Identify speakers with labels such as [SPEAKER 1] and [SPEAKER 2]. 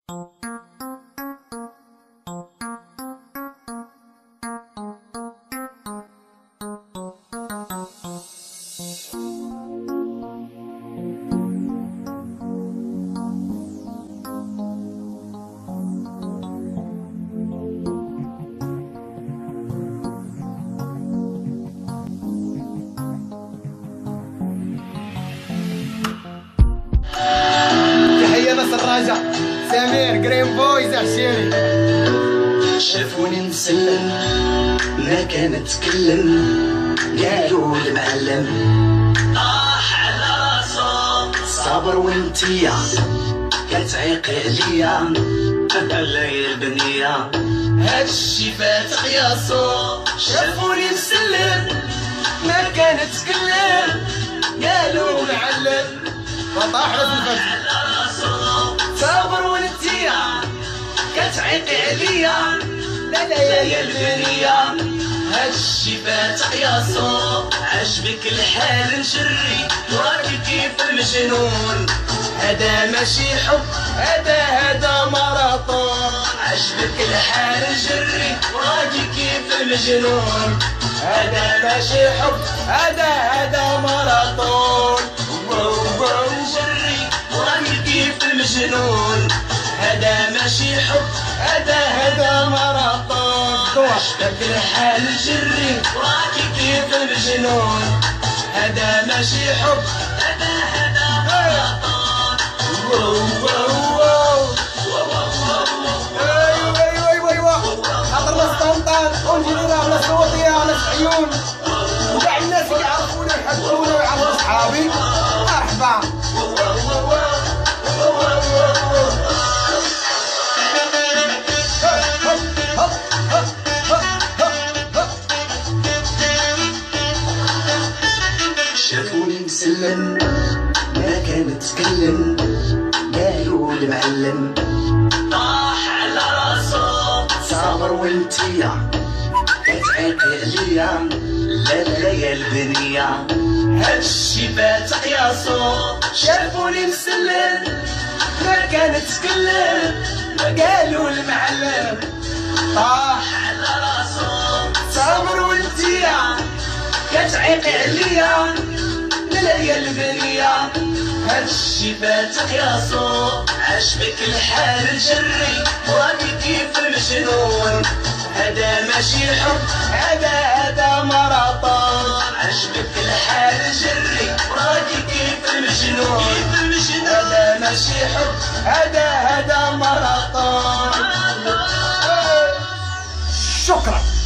[SPEAKER 1] الراجع سمير جرين بويز عشيري.
[SPEAKER 2] شافوني نسلم ما كان اتكلم، قالوا المعلم طاح على راسو صابر وانتيا كتعيق عليا لا البنيه هادشي فات قياسو. شافوني نسلم ما كان اتكلم، قالوا المعلم
[SPEAKER 1] وطاح في الفجر
[SPEAKER 2] صابر وانتيا كتعيق عليا لا يا البنيه هادشي فات قياسو. عجبك الحال نشري وراكي كيف المجنون، هذا ماشي حب هذا ماراطون. عجبك الحال نجري وراكي كيف المجنون، هذا ماشي حب هذا ماراطون. نجري وراكي كيف المجنون، هذا ماشي حب هذا ماراطون. عجبك الحال نجري وراكي كيف المجنون، هذا ماشي حب هذا ماراطون.
[SPEAKER 1] ايوه حضر السلطان ونجينا على الصوتيه على العيون وكاع الناس اللي يعرفونا يحبونا ويعرفوا صحابي. مرحبا.
[SPEAKER 2] شافوني نسلم ما كان اتكلم، قالوا المعلم طاح على راسو صابر وانتيا كتعيق عليا لا يا البنيه هادشي فات قياسو. شافوني نسلم ما كان اتكلم، قالوا المعلم طاح على راسو صابر وانتيا كتعيق عليا لا يا البنيه هادشي فات قياسو. عجبك الحال نجري وراكي كيف المجنون، هذا ماشي حب هذا ماراطون. عجبك الحال نجري وراكي كيف المجنون، هذا ماشي حب هذا ماراطون.
[SPEAKER 1] شكرا.